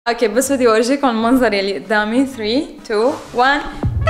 اوكي بس بدي اورجيكم المنظر يلي قدامي. 3 2 1.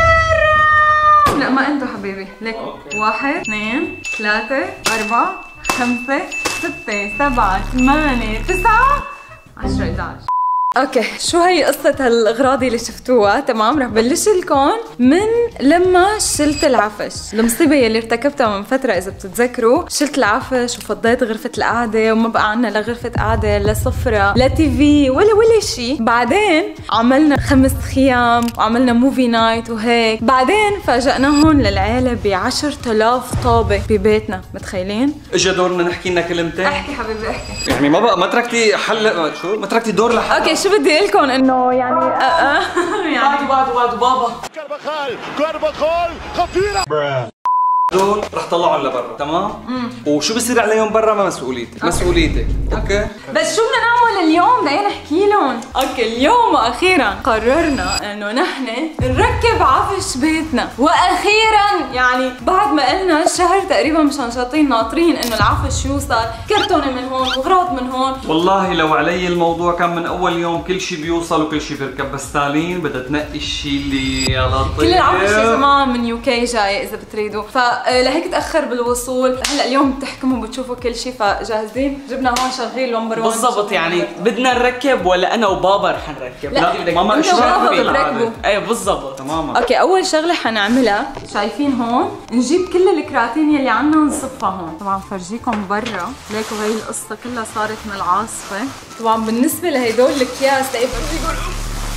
لا ما انتو حبيبي، ليك 1 2 3 4 5 6 7 8 9 10 11. اوكي شو هي قصة هالاغراض اللي شفتوها؟ تمام رح بلش لكم من لما شلت العفش، المصيبة يلي ارتكبتها من فترة اذا بتتذكروا، شلت العفش وفضيت غرفة القعدة وما بقى عنا لا غرفة قعدة لا سفرة لا تي في ولا شيء. بعدين عملنا 5 خيام وعملنا موفي نايت وهيك، بعدين فاجأناهم للعيلة ب10,000 طابة ببيتنا، متخيلين؟ اجى دورنا نحكي لنا كلمتين. احكي حبيبي احكي. يعني ما تركتي حل، شو ما تركتي دور لحد. اوكي شو بدي اقول لكم انه يعني يعني بعد بابا كارفاخال خطيرة. دول رح طلعهم لبرا، تمام؟ وشو بصير عليهم برا ما مسؤوليتك، اوكي؟ بس شو بدنا نعمل اليوم؟ بدنا نحكي لهم. اوكي اليوم واخيرا قررنا انه نحن نركب عفش بيتنا، واخيرا يعني بعد ما قلنا شهر تقريبا مشان شاطين ناطرين انه العفش يوصل، كرتونه من هون وغراض من هون. والله لو علي الموضوع كان من اول يوم كل شيء بيوصل وكل شيء بيركب، بس تالين بدها تنقي الشيء اللي يا لطيف. كل العفش يا جماعه من يو كي جاي اذا بتريدوا، لهيك تاخر بالوصول. هلا اليوم بتحكموا بتشوفوا كل شيء، فجاهزين؟ جبنا هون شغيل نمبر 1 بالضبط. يعني بدنا نركب ولا انا وبابا رح نركب؟ لا ماما انت وبابا بتركبوا. ايه بالضبط تماما. اوكي اول شغله حنعملها شايفين هون، نجيب كل الكراتين يلي عنا نصفها هون. طبعا فرجيكم برا ليكوا هي القصه كلها صارت من العاصفه. طبعا بالنسبه لهدول الاكياس فرجيكم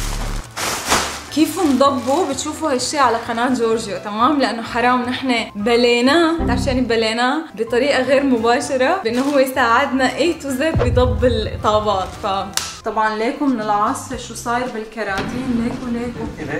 كيف انضبوا، بتشوفوا هالشي على قناة جورجيو، تمام؟ لأنه حرام نحن بليناه، بتعرف شو يعني بليناه؟ بطريقة غير مباشرة بأنه هو يساعدنا A to Z بضب الطابات. طبعا ليكوا من العاصفة شو صاير بالكراتين، ليكوا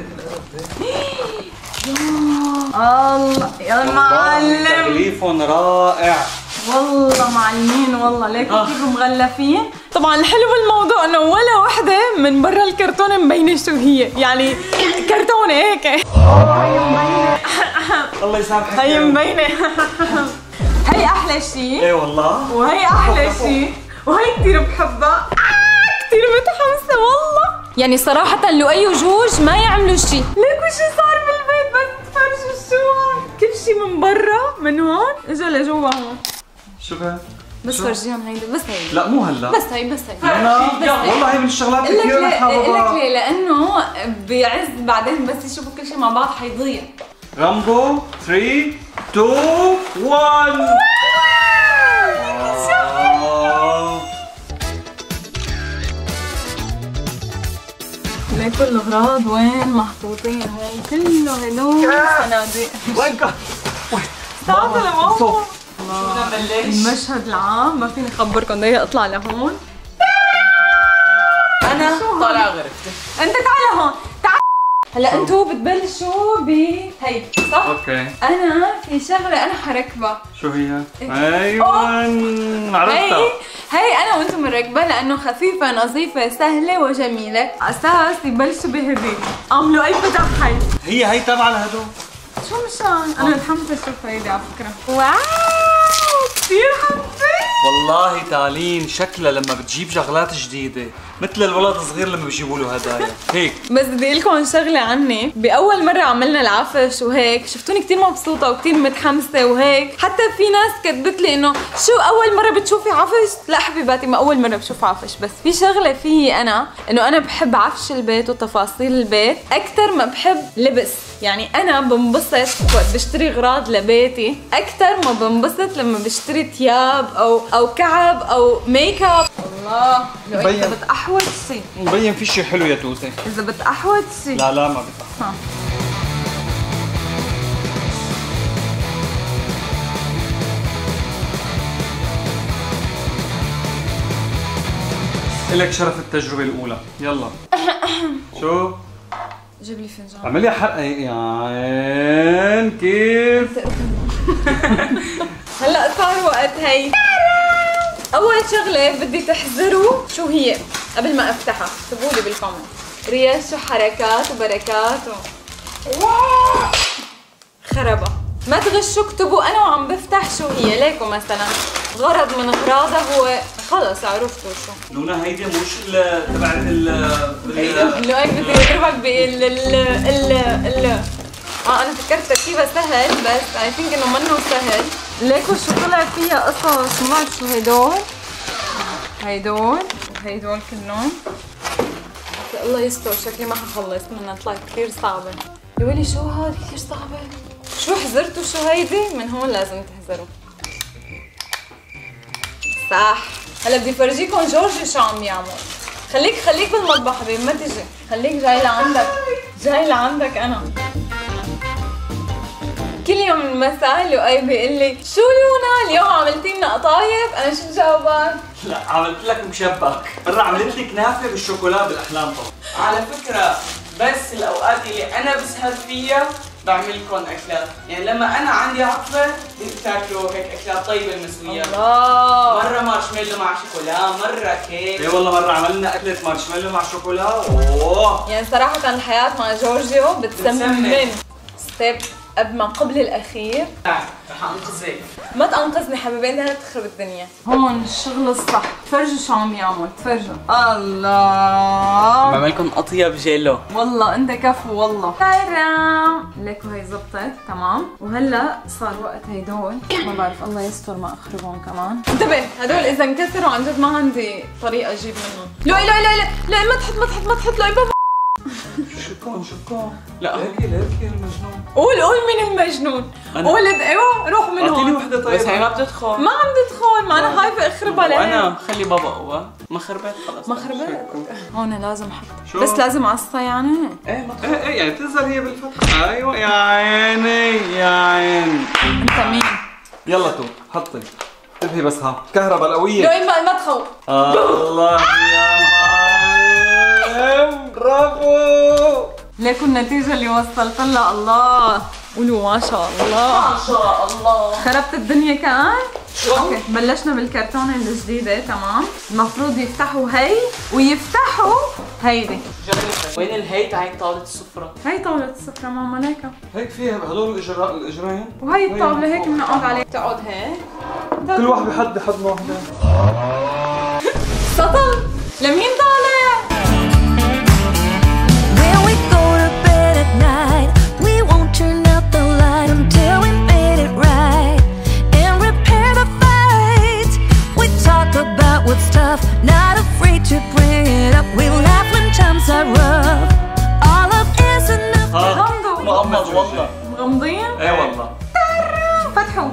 الله يا معلم، تغليفهم رائع والله معلمين، والله ليكوا كيف مغلفين. طبعا الحلو بالموضوع انه ولا وحده من برا الكرتونه مبينه شو هي، يعني كرتونه هيك هي مبينه. الله يسامحك، هي مبينه. هي احلى شيء. ايه والله، وهي احلى شيء، وهي كثير بحبها، كثير متحمسه والله. يعني صراحه لؤي وجوج ما يعملوا شيء. ليكوا شو صار بالبيت، بس تفرجوا شو كل شيء من برا من هون اجى لجوا هون. شو بقى؟ بس فرجيهم هيدا، بس هيدا. لا مو هلا، بس هي والله هي من الشغلات كثير لك ليه؟ لانه بعز بعدين بس يشوفوا كل شيء مع بعض حيضيع. رامبو 3 2 1. ليكوا الاغراض وين محطوطين، هون كله هدول صناديق. وينك؟ تعالوا لماما. نبلش. المشهد العام ما فيني اخبركم، بدي اطلع لهون. انا طالعه غرفتي، انت تعال هون، تعال. هلا انتوا بتبلشوا بهي صح؟ اوكي. انا في شغله انا حركبها. شو هي؟ ايوه عرفتها. هي انا وانتم مركبه لانه خفيفه نظيفه سهله وجميله، اساس يبلشوا بهدي. عملوا اي فتح هي تبع لهدول. شو مشان؟ انا متحمسه اشوف هيدي على فكره. واو كثير حبيت والله تالين شكلها لما بتجيب شغلات جديده مثل الولد الصغير لما بيجيبوا له هدايا هيك. بس بدي اقول لكم شغله عني، باول مره عملنا العفش وهيك شفتوني كثير مبسوطه وكثير متحمسه وهيك، حتى في ناس كتبت لي انه شو اول مره بتشوفي عفش؟ لا حبيباتي ما اول مره بشوف عفش، بس في شغله فيي انا انه انا بحب عفش البيت وتفاصيل البيت اكثر ما بحب لبس. يعني انا بنبسط وقت بشتري اغراض لبيتي اكثر ما بنبسط لما بشتري ثياب او كعب او ميك اب. الله لو انت بتقحوت شيء مبين في شيء حلو يا توسي. اذا بتقحوت شيء لا ما بتقحوت. لك شرف التجربة الأولى، يلا. شو؟ جيب لي فنجان. اعملي حرقة يا عين كيف؟ هلا صار وقت هي. أول شغلة بدي تحذروا شو هي قبل ما أفتحها، اكتبوا لي بالكومنت. رياش وحركات وبركات خربة. ما تغشوا، اكتبوا أنا وعم بفتح شو هي. ليكوا مثلا غرض من أغراضها هو خلص عرفتوا شو. نونا هيدي مش تبعت لؤي بدي اضربك انا فكرت تركيبها سهل بس اي ثينك انه منه سهل. ليكوا شو طلع فيها قصص. ما بعرف شو هيدول كلهم. الله يستر شكلي ما حخلص منها طلعت كثير صعبة. يا ويلي شو هاد كثير صعبة. شو حزرتوا شو هيدي؟ من هون لازم تحزروا. صح. هلا بدي فرجيكم جورجي شو عم يعمل. خليك بالمطبخ حبيبي ما تجي. خليك جاي لعندك انا. كل يوم المساء لؤي بيقول لي شو لونا اليوم عملتي لنا قطايف؟ انا شو جاوبك؟ لا عملت لك مشبك، مرة عملت لي كنافة بالشوكولا بالاحلام طبعا. على فكرة بس الاوقات اللي انا بسهر فيها بعمل لكم اكلات، يعني لما انا عندي عطلة بدي تاكلوا هيك اكلات طيبة المسويات. الله. مرة مارشميلو مع شوكولا، مرة كيك. اي والله مرة عملنا أكلة مارشميلو مع شوكولا. اوه يعني صراحة الحياة مع جورجيو بتسمن. ستيب ما قبل الاخير. رح انقذك. ما تنقذني حبيبي انت هلا بتخرب الدنيا. هون الشغل الصح. فرجوا شو عم يعمل. فرجوا. الله بعمل لكم اطيب جيلو. والله انت كفو والله. ترام ليكوا هي زبطت تمام. وهلا صار وقت هيدول ما بعرف الله يستر ما اخربهم كمان. انتبه هدول اذا انكسروا عن جد ما عندي طريقه اجيب منهم. لا ما تحط لا بابا. شكون لا ليكي المجنون. قول مين المجنون. قول ايوه روح من اعطيني هون. وحدة طيبة. بس هي ما بتدخل. ما عم تدخل ما انا خايفه اخربها ليه. وانا خلي بابا قوة. ما خربت خلص. ما خربت. هون لازم احط شو؟ بس لازم عصا يعني. ايه ما ايه يعني تنزل هي بالفتحة. ايوه يا عيني. انت مين؟ يلا تو حطي انتبهي بس ها كهرباء القوية. لؤي ما تخوف. الله يا معلم برافو. ليكوا النتيجة اللي وصلت لها. الله قولوا ما شاء الله. ما شاء الله. خربت الدنيا كمان. اوكي بلشنا بالكرتونة الجديدة تمام. المفروض يفتحوا هي ويفتحوا هيدي. وين الهي تاعي طاولة السفرة؟ هي طاولة السفرة ماما ليكا. هيك فيها هدول الاجرين وهي الطاولة هيك بنقعد عليها. بتقعد هيك. كل واحد بحد واحدة. سطل لمين طالع؟ Not afraid to bring it up. We laugh when times are rough. All of is enough. مغمض والله. مغمضين؟ ايه والله. فتحوا.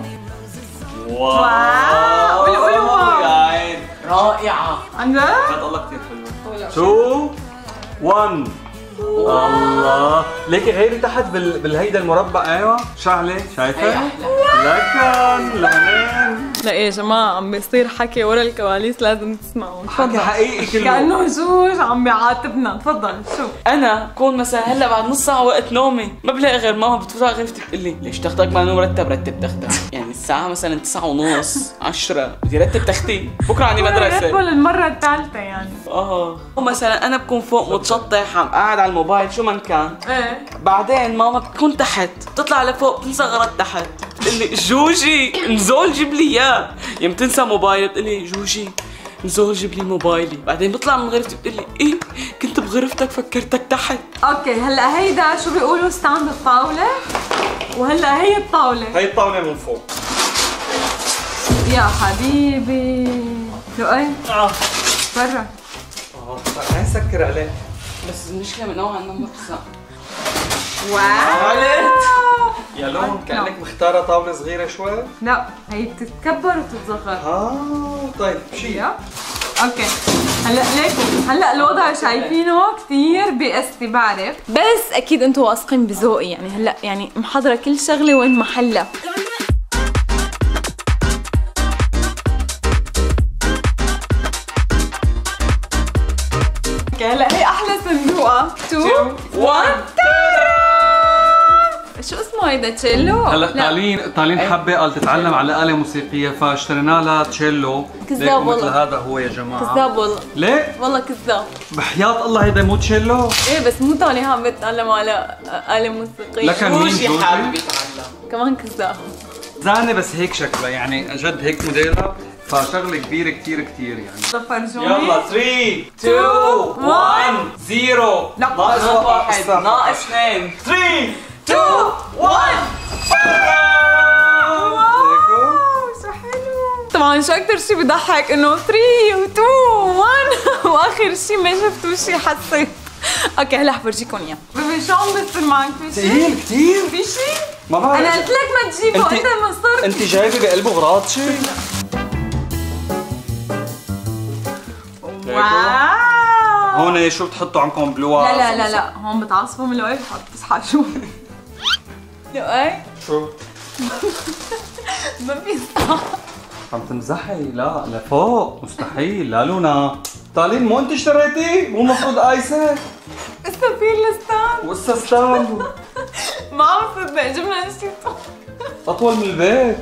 واو قولوا يا عين. رائعة. عن جد؟ بجد الله كثير حلوة. 2 1 الله. ليكي غيري تحت بالهيدا المربع. ايوه شعلة شايفة؟ لكن لهنين. لا يا جماعة عم بيصير حكي ورا الكواليس لازم تسمعوا. حكي حقيقي كله. كأنه جوج عم بيعاتبنا. تفضل شو؟ انا كون مثلا هلا بعد نص ساعة وقت نومي ما بلاقي غير ماما بتفوت على غرفتي بتقول لي ليش تختك ما مرتب رتب تختك. يعني الساعة مثلا 9:30 10 بدي رتب تختي بكرة عندي مدرسة. يدخل المرة الثالثة يعني. مثلا انا بكون فوق متشطح عم قاعد على الموبايل شو من كان. ايه بعدين ماما بتكون تحت بتطلع لفوق بتنسى غلط تحت بتقول لي جوجي انزل جيب لي اياه. يوم تنسى موبايلي بتقول لي جوجي انزل جيب لي موبايلي. بعدين بطلع من غرفتي بتقول لي ايه كنت بغرفتك فكرتك تحت. اوكي هلا هيدا شو بيقولوا ستاند الطاولة وهلا هي الطاولة. هي الطاولة من فوق. يا حبيبي لؤي برا. هاي سكر عليه. بس المشكلة من نوعا ما مرخصة. واو يا لون كأنك مختارة طاولة صغيرة شوي. لا هي بتتكبر وتتصغر. طيب شيء. اوكي هلا ليكم هلا الوضع شايفينه كثير بيأسي بعرف بس اكيد انتم واثقين بذوقي يعني هلا يعني محضره كل شغله وين محلها. هلا هي احلى صندوقه 2 1 شو اسمه هيدا تشيلو؟ هلا تالين حبه قال تتعلم على آلة موسيقية فاشترينا لها تشيلو. كذاب والله. مثل هذا هو يا جماعة. كذاب والله. ليه؟ والله كذاب. بحياة الله هيدا مو تشيلو. ايه بس مو تالي عم بتعلم على آلة موسيقية. لكن مين جوجي حابب يتعلم. كمان كذاب. زانة بس هيك شكلها يعني جد هيك موديلها فشغله كبيره كثير كثير يعني. فرجوني. يلا 3 2 1 0 ناقص واحد ناقص اثنين 3 2 1 شو حلو. طبعا شو اكثر شيء بضحك انه 3 و2 و1 واخر شيء ما شفتوا شيء حسيت. اوكي هلا حفرجيكم اياه. بيبي شو عم بيصير معك؟ في شيء؟ ثقيل كثير. في شيء؟ ما بعرف. انا قلت لك ما تجيبه انت ما صرت. انت جايبه بقلبه غراض شيء؟ واو. هون شو بتحطوا عندكم بلوع؟ لا لا لا لا هون بتعصفوا من لؤي بتحط تصحى شو؟ لؤي شو؟ ما في صح. عم تمزحي؟ لا لفوق مستحيل. لا لونا طالين مو انت اشتريتي؟ مو المفروض قايسه؟ لسه في الستاند. وقصة ستاند ما عم صدق جبنا شيء اطول من البيت.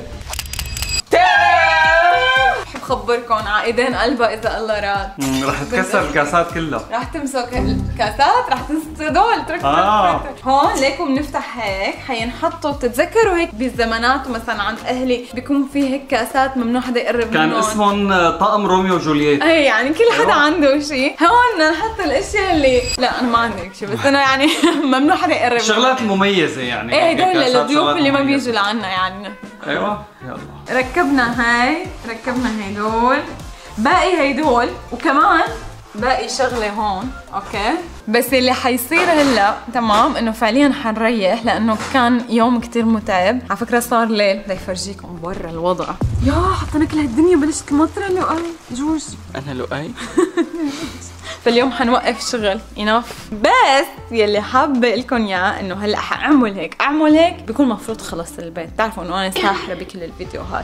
بحب خبركم على ايدين قلبها اذا الله راد. رح تكسر الكاسات كلها. رح تمسك الكاسات رح تنسدول ترك. هون ليكم بنفتح هيك حينحطوا. بتتذكروا هيك بالزمانات مثلا عند اهلي بيكون في هيك كاسات ممنوع حدا يقرب كان منهم. اسمهم طقم روميو وجولييت. ايه يعني كل حدا عنده شيء. هون بدنا نحط الاشياء اللي لا انا ما عندي هيك شيء بس انا يعني ممنوع حدا يقرب. الشغلات المميزة يعني. ايه هدول كاسات الضيوف شغلات اللي ما مميزة. بيجوا لعنا يعني. ايوه يلا ركبنا هيدول باقي هيدول وكمان باقي شغله هون. اوكي بس اللي حيصير هلا تمام انه فعليا حنريح لانه كان يوم كتير متعب. على فكره صار ليل. بدي افرجيكم برا الوضع. يا حطينا كل هالدنيا بلشت المطره لؤي جوج. انا لؤي. فاليوم حنوقف شغل اناف. بس يلي حابه لكم اياه انه هلا حاعمل هيك بيكون مفروض خلص البيت. بتعرفوا انه انا ساحره بكل الفيديوهات.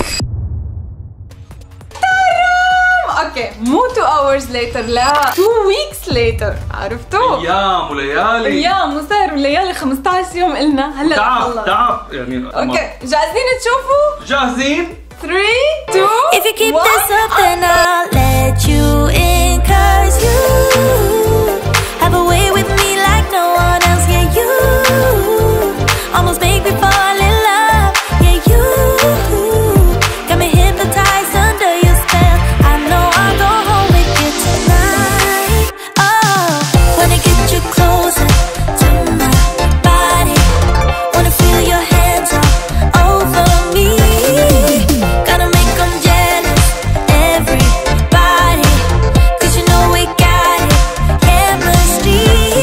اوكي مو 2 hours later لا 2 weeks later. عرفتوا؟ ايام وليالي. ايام وسهر وليالي 15 يوم قلنا هلا تعب يعني. اوكي جاهزين تشوفوا؟ جاهزين 3 2 If you keep this up, then I'll let you in. 'Cause you have a way with me like no one else. Yeah, you almost make me fall in love. Yeah, you got me hypnotized under your spell. I know I'll go home with you tonight. Oh, wanna get you closer to my body. Wanna feel your hands all over me. Gotta make them jealous, everybody. 'Cause you know we got it, chemistry.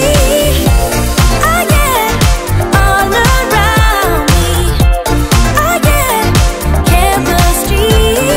I get all around me. I get chemistry.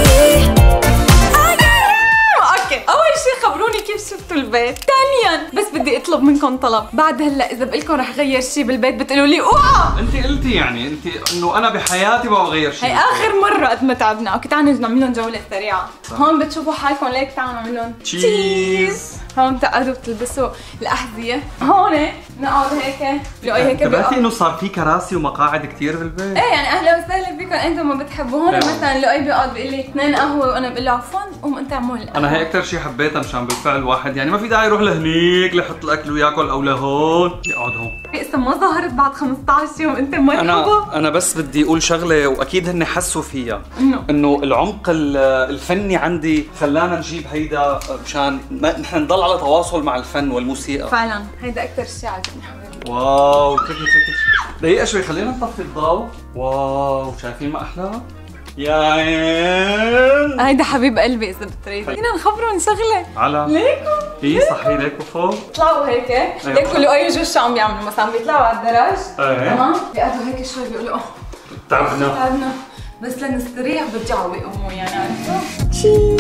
I get. اوكي اول شيء خبروني كيف شفتوا البيت. ثانيا بس بدي اطلب منكم طلب. بعد هلا اذا بقلكم رح غير شيء بالبيت بتقولوا لي اوعى. انت قلتي يعني انت انه انا بحياتي ما بغير شيء. هي اخر مره قد ما تعبنا. اوكي تعالوا نعمل لهم جوله سريعه. هون بتشوفوا حالكم ليك. تعالوا نعمل لهم تشيز. هون تقعدوا بتلبسوا الاحذيه. هون نقعد هيك. لؤي هيك انتبهتي انه صار في كراسي ومقاعد كثير بالبيت؟ ايه يعني اهلا وسهلا فيكم انتم ما بتحبوا. هون مثلا لؤي بيقعد بيقول لي 2 قهوه وانا بقول له عفوا قوم انت اعمل. انا هي اكثر شيء حبيتها مشان بالفعل واحد يعني ما في داعي يروح لهنيك ليحط الاكل وياكل او لهون يقعد هون. لسه ما ظهرت بعد 15 يوم انت مرحبا. انا بس بدي اقول شغله واكيد هن حسوا فيها انه العمق الفني عندي خلانا نجيب هيدا مشان نحن نضل على تواصل مع الفن والموسيقى. فعلا هيدا اكثر شيء عجبني حبيبي. واو تكت دقيقه شوي خلينا نطفي الضوء. واو شايفين ما احلاها؟ يا عين هيدا حبيب قلبي اذا بتريد. فينا نخبرهم شغله على ليكو. ايه صحي ليكو فوق طلعوا هيك ليكو لؤي وجوج شو عم بيعملوا مثلا بيطلعوا على الدرج. ايه تمام بيقعدوا هيك شوي بيقولوا اوه تعبنا بس لنستريح برجعوا بيقوموا يعني عرفتوا؟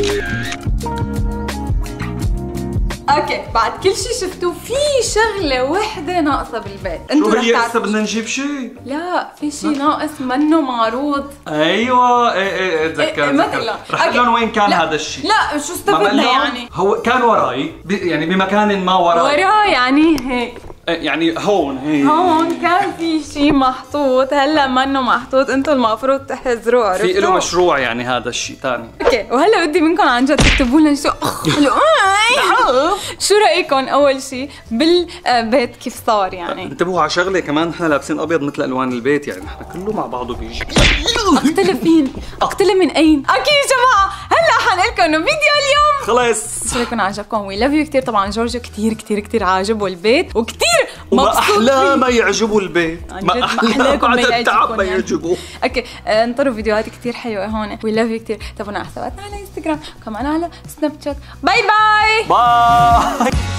اوكي بعد كل شيء شفتوه في شغله وحده ناقصه بالبيت. شو رح هي؟ لسه تعرفوا. بدنا نجيب شيء. لا في شيء ناقص منه معروض. ايوه ايه تذكرت. ما تقلق. رح اقول لهم وين كان هذا الشيء. لا شو استفدنا يعني؟ هو كان وراي يعني بمكان ما وراي. ورا يعني هيك. يعني هون هي هون كان في شيء محطوط هلا منه محطوط. انتم المفروض تحذروا. عرفتوا؟ في له مشروع يعني هذا الشيء ثاني. اوكي وهلا بدي منكم عن جد تكتبوا لنا شو رايكم اول شيء بالبيت كيف صار يعني. انتبهوا على شغله كمان نحن لابسين ابيض مثل الوان البيت يعني نحن كله مع بعضه بيجي. اقتل من اين؟ اكيد جماعه هلا حنقلكم انه فيديو اليوم خلص ان شاء الله يكون عجبكم. وي لاف يو كثير. طبعا جورجيو كثير كثير كثير عاجبه البيت وكثير وما مبسوط احلاه فيه. ما يعجبه البيت، ما احلاه بعد التعب ما يعجبه. اوكي انطروا فيديوهات كثير حلوه هون. وي لاف يو كثير. تابعونا على حساباتنا على انستغرام وكمان على سناب شات. باي باي باي.